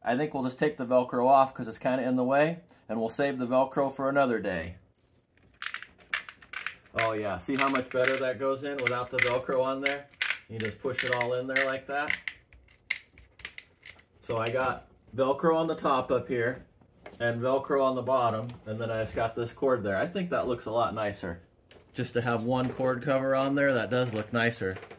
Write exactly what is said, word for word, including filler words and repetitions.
I think we'll just take the Velcro off because it's kind of in the way, and we'll save the Velcro for another day. Oh yeah, see how much better that goes in without the Velcro on there? You just push it all in there like that. So I got Velcro on the top up here and Velcro on the bottom, and then I just got this cord there. I think that looks a lot nicer. Just to have one cord cover on there, that does look nicer.